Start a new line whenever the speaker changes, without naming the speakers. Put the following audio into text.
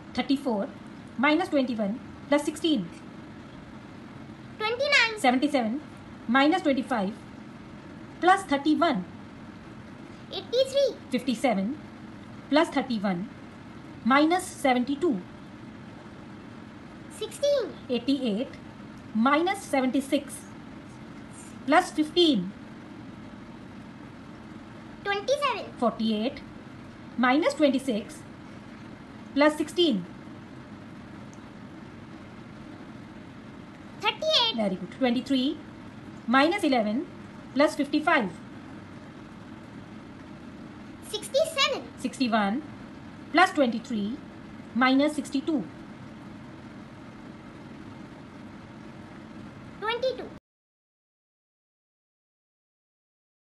34 minus 21 plus 16.
29.
77 minus 25 plus 31.
83.
57 plus 31 minus 72.
16.
88 minus 76 plus 15.
27.
48 minus 26 plus 16.
38.
Very good. 23 minus 11 plus 55.
67.
61 plus 23 minus 62.